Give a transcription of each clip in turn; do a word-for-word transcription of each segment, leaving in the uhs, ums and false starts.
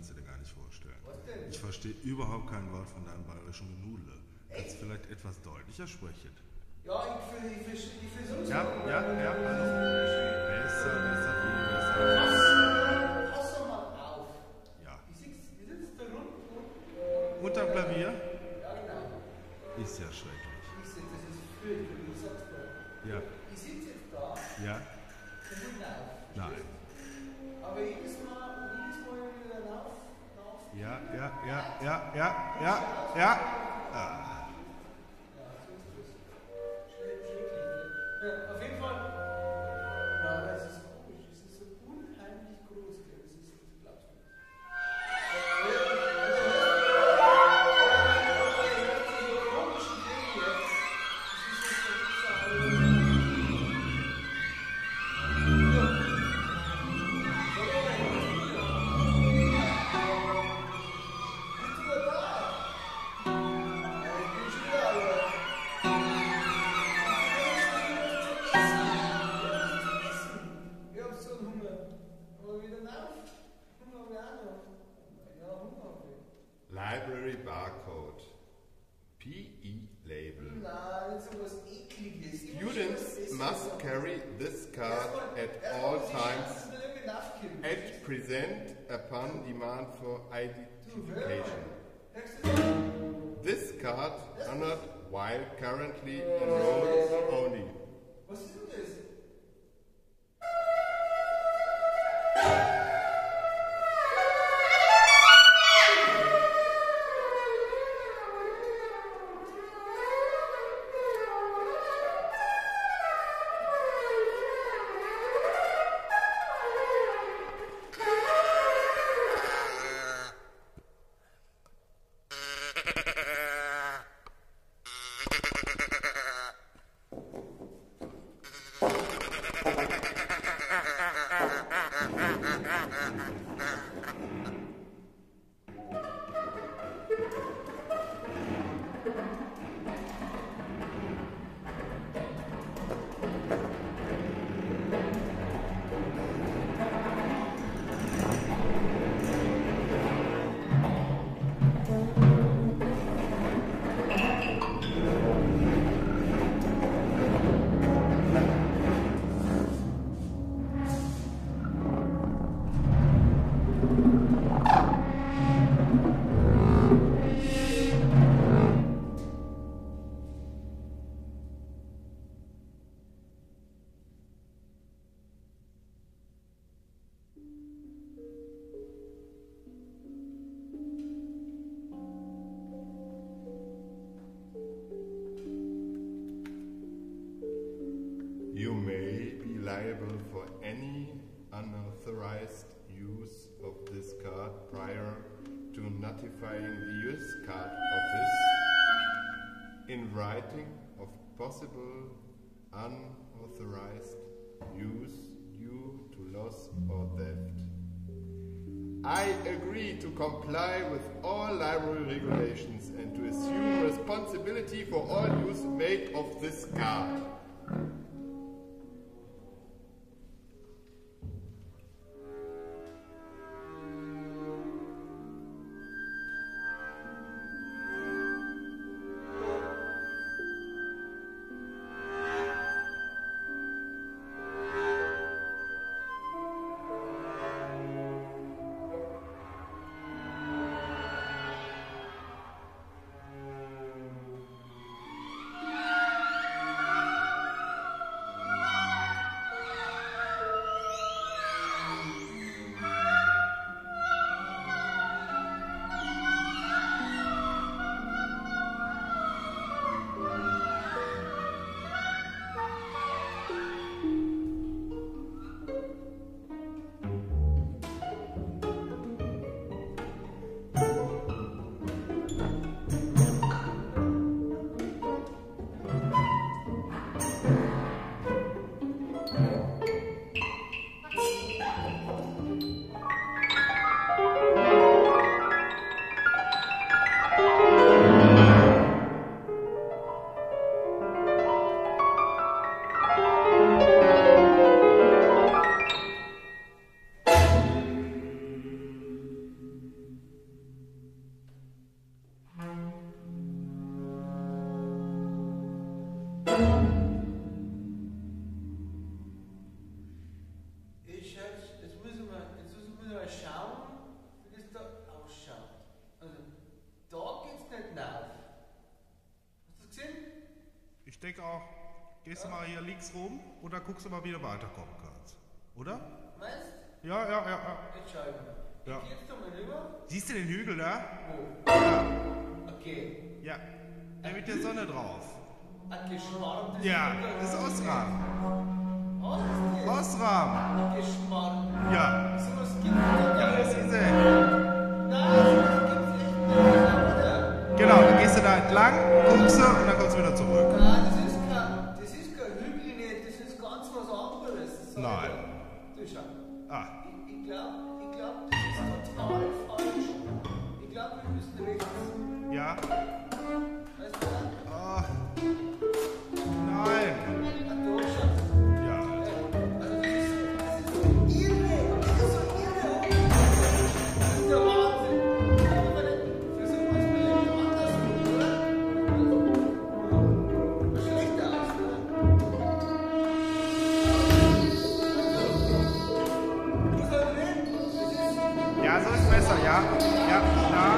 kannst du dir gar nicht vorstellen. Was denn? Ich verstehe überhaupt kein Wort von deinem bayerischen Genudle. Kannst du vielleicht etwas deutlicher sprechen? Ja, ich, ich, ich, ich versuch's. Ja, mal. ja, ja, hallo. Besser, besser, viel besser. Pass, pass doch mal auf. Ja. Ich sitze ich sitz da rund. Unterm Klavier? Ja, genau. Ist ja schrecklich. Ich sitze, das ist fürchterlich, ich sag's dir. Ja. Ich sitze jetzt da Ja? und will auf. Nein. Aber jedes Mal, jedes Mal, wenn ich wieder rauf, rauf. Ja, ja, ja, ja, ja, ja, ja. Ah. Ja, so ist das. Schrecklich. Ja, auf jeden Fall. Ja, das ist komisch. Es ist so unheimlich groß. Das ist, das glaubst du nicht. Library Barcode. P E label. Nein, sowas Ekliges. Students must carry this card at all times and present upon demand for identification. This card honored while currently enrolled only. Was ist denn das? You may be liable for any unauthorized use of this card prior to notifying the U S Card Office in writing of possible unauthorized use due to loss or theft. I agree to comply with all library regulations and to assume responsibility for all use made of this card. denke auch, gehst du mal hier links rum oder guckst du mal, wie du weiterkommen kannst. Oder? Meinst du? Ja, ja, ja, ja. Entscheiden. Ja. Ich geh jetzt doch mal rüber. Siehst du den Hügel da? Wo? Ja. Okay. Ja. Der mit der Sonne drauf. Ein geschmarrtes Ja, das ist Osram. Was ist das? Osram. Ein Geschmarrten. Ja. Sowas gibt es Ja, das ist er. Nein, sowas gibt's echt nicht, oder? Genau, dann gehst du da entlang, guckst du und dann kommst du wieder zurück. Nein, das ist kein, das ist kein Hügel nicht, das ist ganz was anderes. Das sag ich Nein. dir. Du schau. Ah, Ich, ich glaube, ich glaub, das ist total falsch. Ich glaube, wir müssen rechts. ja. Weißt du was? Ah. Nein. Ah, da schau. Ja. Also das ist, das ist so irre. Das ist so irre. Das ist der Wahnsinn. Aber versuchen wir es mal irgendwie andersrum, oder? Was schlechter aus, oder? Du sollst reden. Das ist... Ja, so ist besser, ja. Ja, da.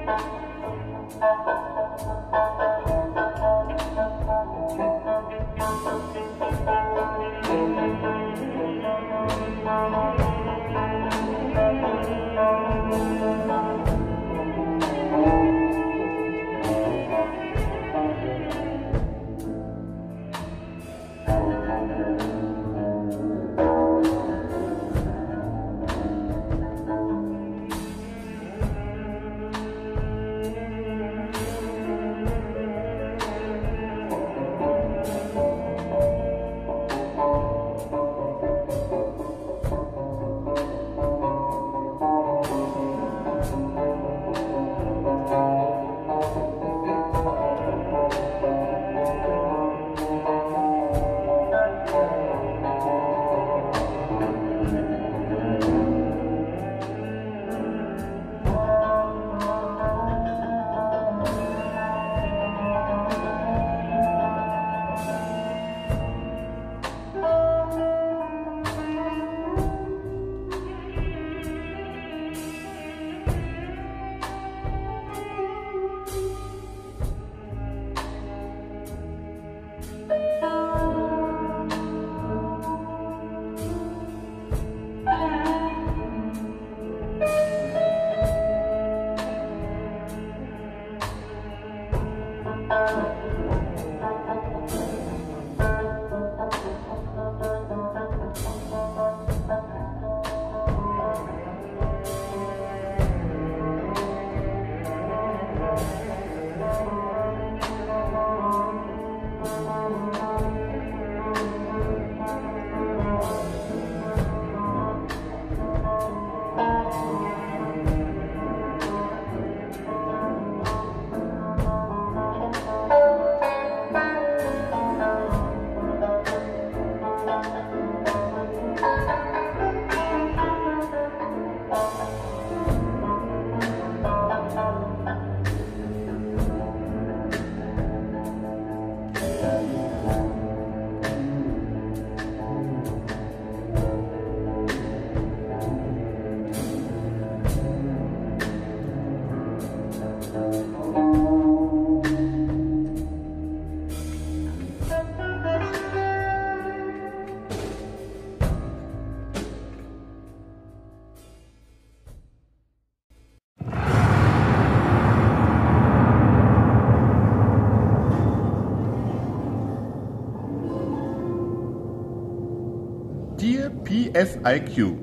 Dear P F I Q,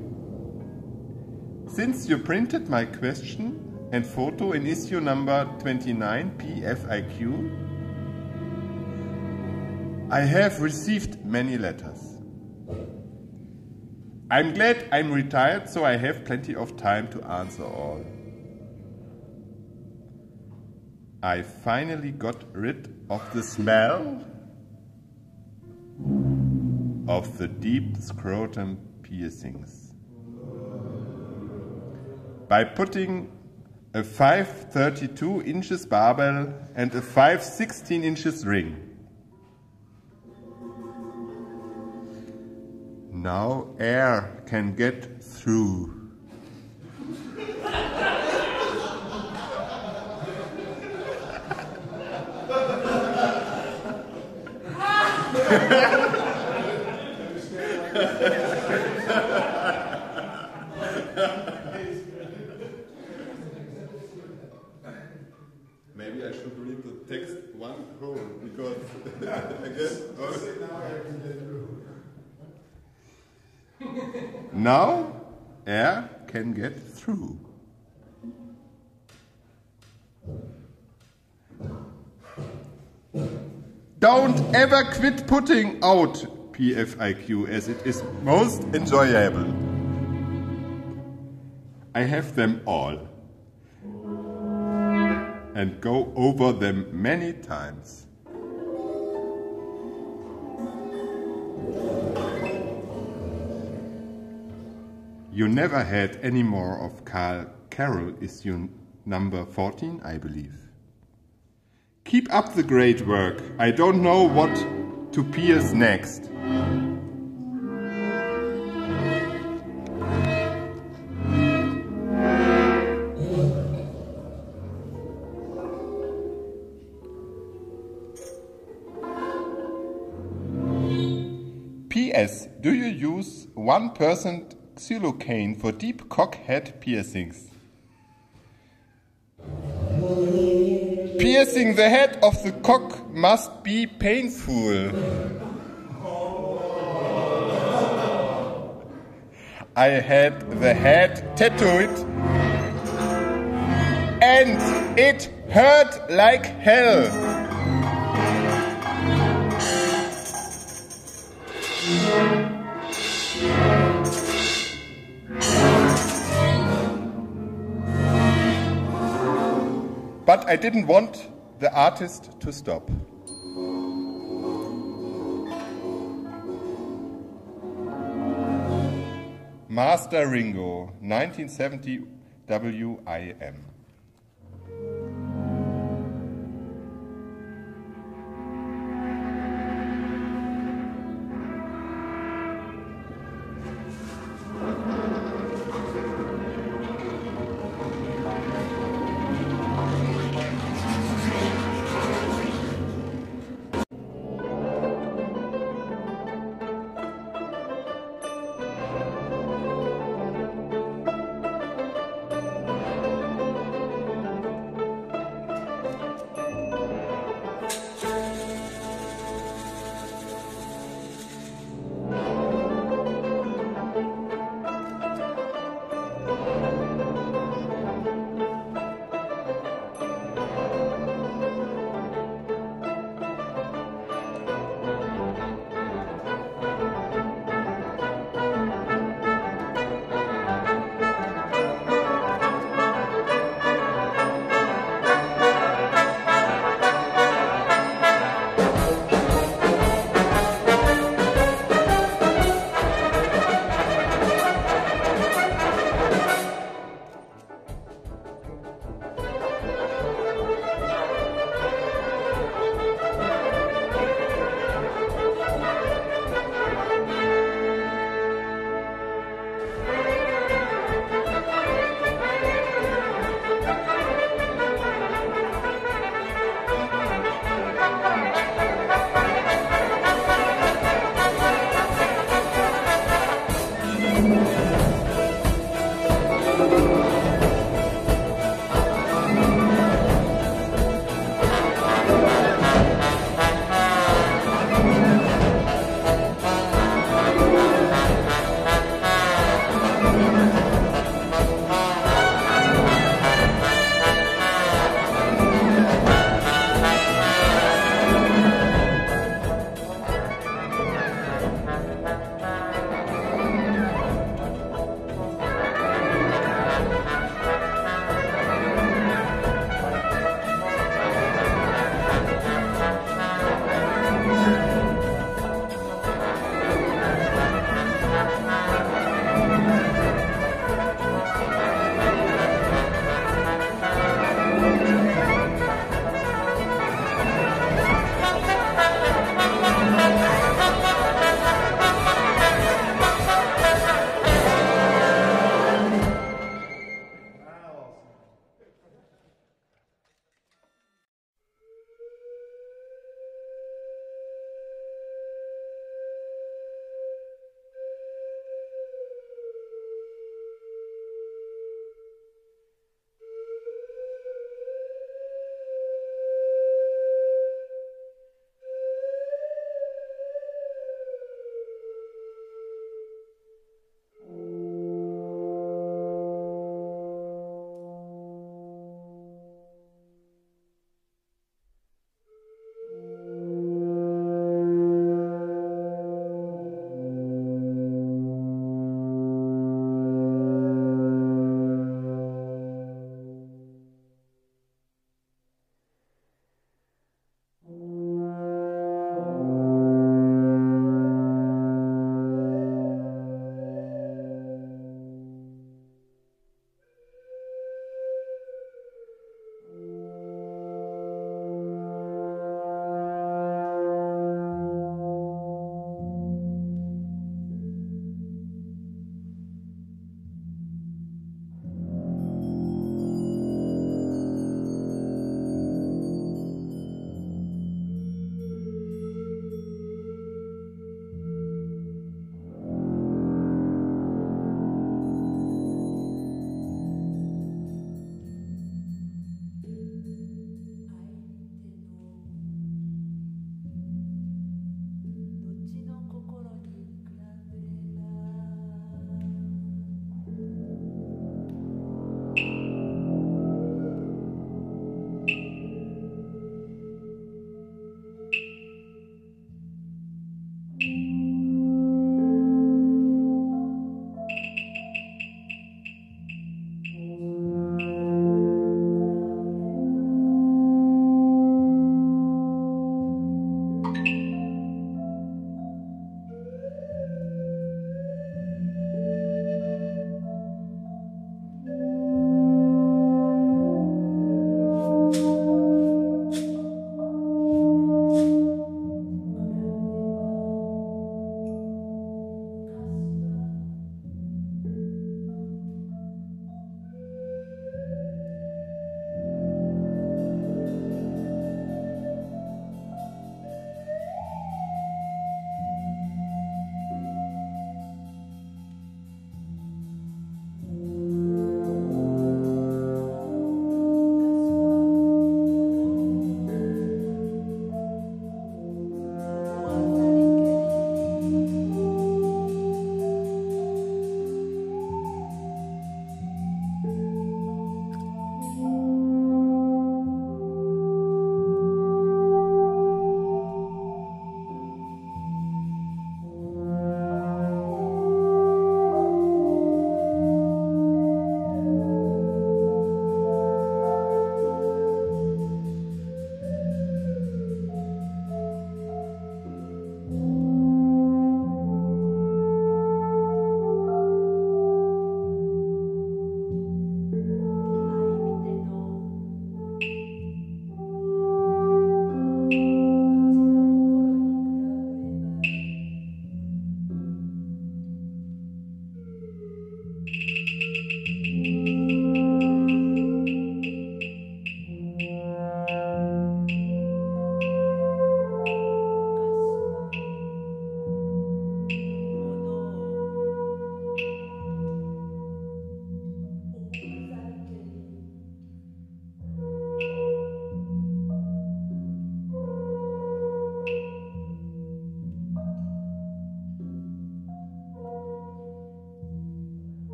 since you printed my question and photo in issue number twenty-nine P F I Q, I have received many letters. I'm glad I'm retired, so I have plenty of time to answer all. I finally got rid of the smell of the deep scrotum piercings by putting a five thirty-two inches barbell and a five sixteen inches ring. Now air can get through. Maybe I should read the text one whole, because I guess... Now air can get through. Don't ever quit putting out P F I Q, as it is most enjoyable. I have them all and go over them many times. You never had any more of Carl Carroll, issue number fourteen, I believe. Keep up the great work. I don't know what to pierce next. S. Do you use one percent xylocaine for deep cock head piercings? Piercing the head of the cock must be painful. I had the head tattooed and it hurt like hell. But I didn't want the artist to stop. Master Ringo, nineteen seventy W I M.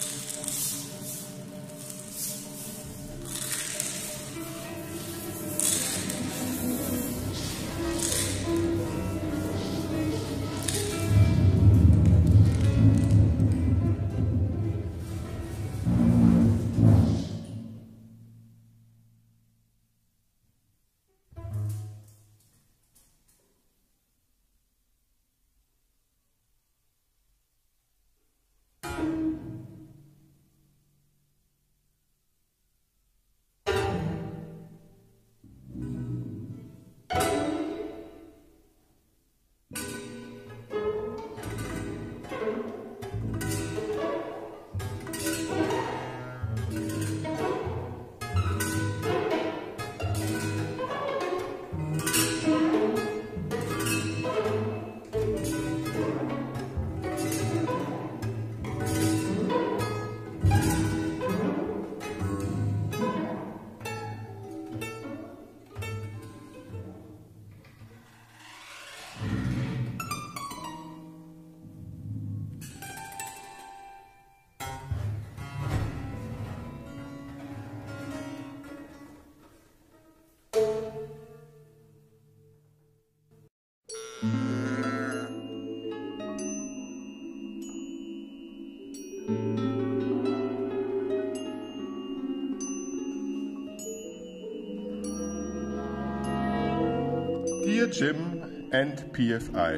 Dear Jim and P F I,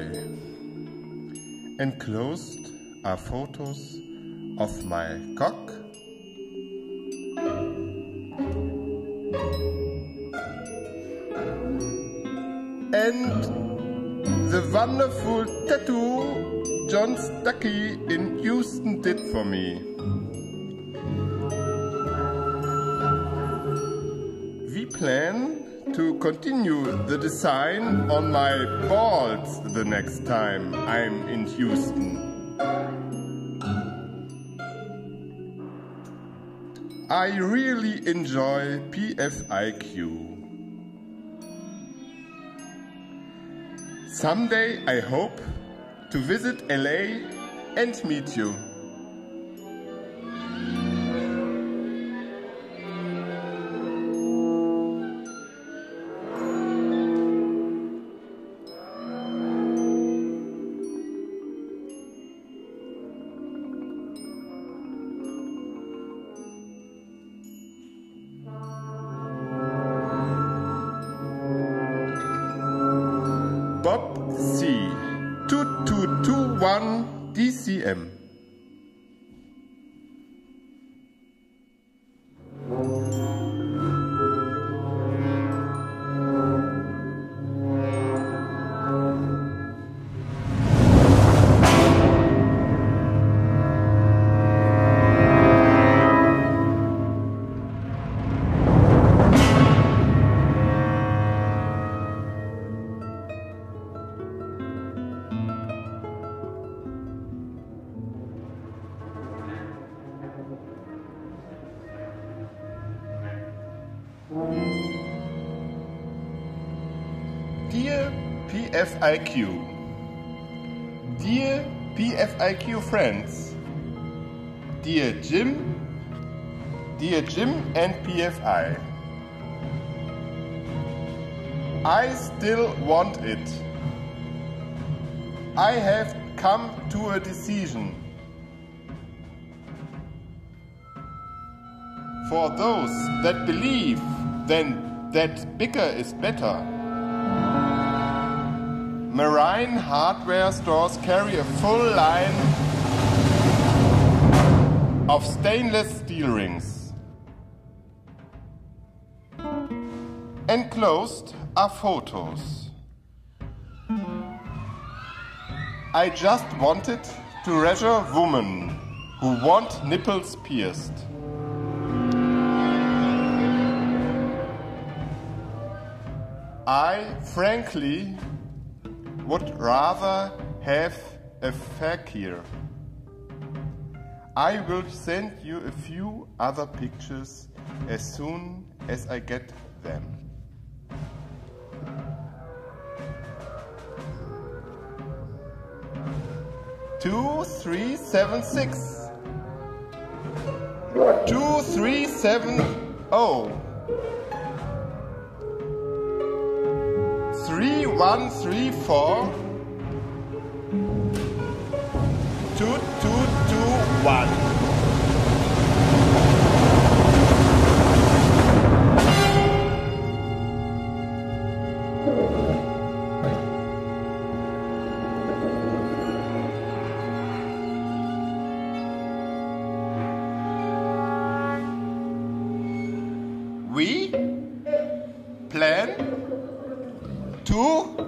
enclosed are photos of my cock and the wonderful tattoo John Stuckey in Houston did for me. We plan to continue the design on my balls the next time I'm in Houston. I really enjoy P F I Q. Someday I hope to visit L A and meet you. Bob C. two two two one D C M. Dear P F I Q, Dear P F I Q friends, Dear Jim, Dear Jim and P F I, I still want it. I have come to a decision. For those that believe then that bigger is better, Marine hardware stores carry a full line of stainless steel rings. Enclosed are photos. I just wanted to reassure women who want nipples pierced. I, frankly, would rather have a fakir. I will send you a few other pictures as soon as I get them. Two, three, seven, six. two three seven zero. three one three four two two two one. We plan to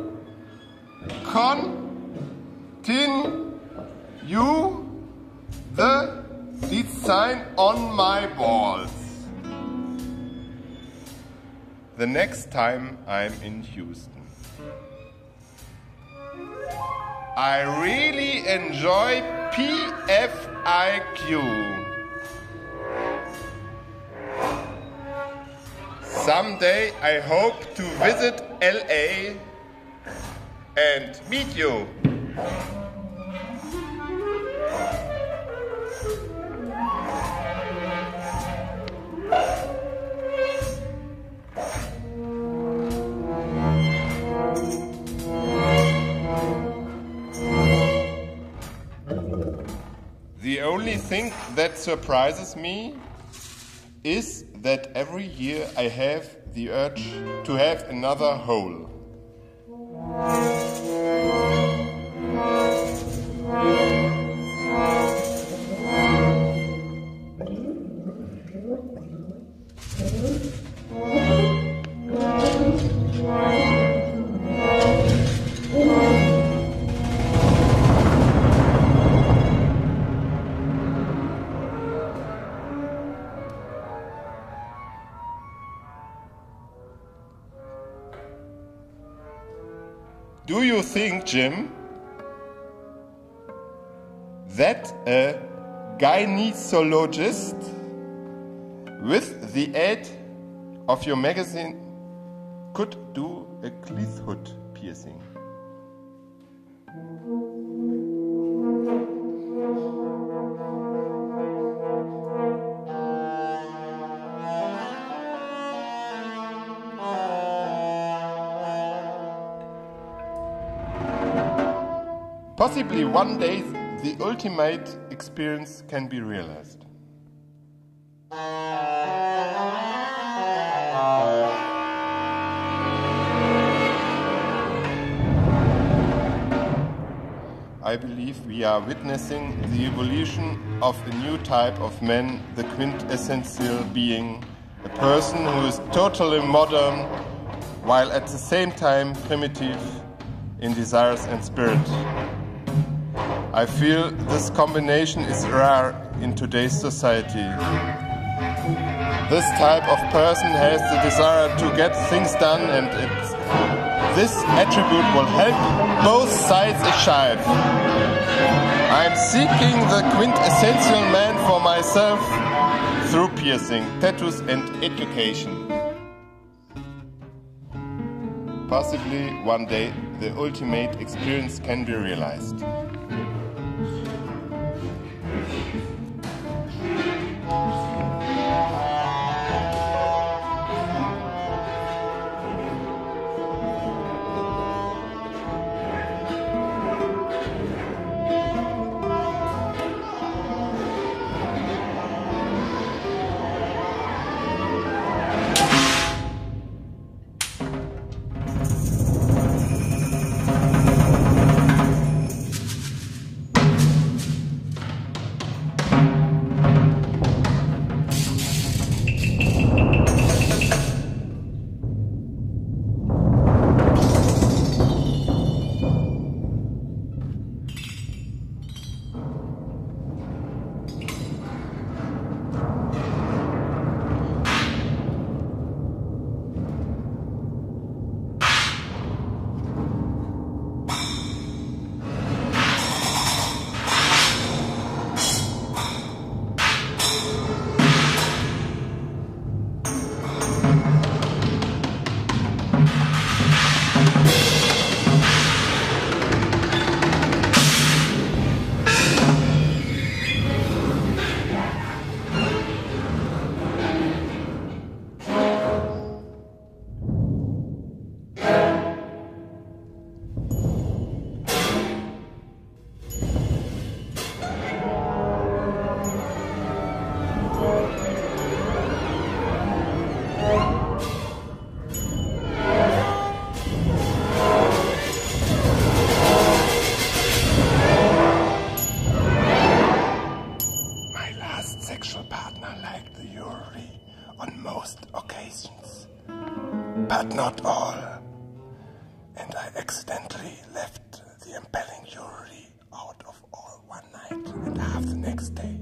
continue the design on my walls the next time I'm in Houston. I really enjoy P F I Q. Someday I hope to visit L A and meet you. The only thing that surprises me is that every year I have the urge to have another hole. Do you think, Jim, that a gynecologist with the aid of your magazine could do a cleethhood piercing? Possibly one day the ultimate experience can be realized. I believe we are witnessing the evolution of a new type of man, the quintessential being, a person who is totally modern while at the same time primitive in desires and spirit. I feel this combination is rare in today's society. This type of person has the desire to get things done, and it's, this attribute will help both sides achieve. I'm seeking the quintessential man for myself through piercing, tattoos and education. Possibly one day the ultimate experience can be realized. first sexual partner liked the jewelry on most occasions, but not all, and I accidentally left the impelling jewelry out of all one night and half the next day.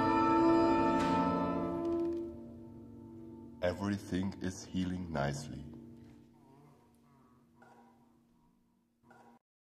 Everything is healing nicely.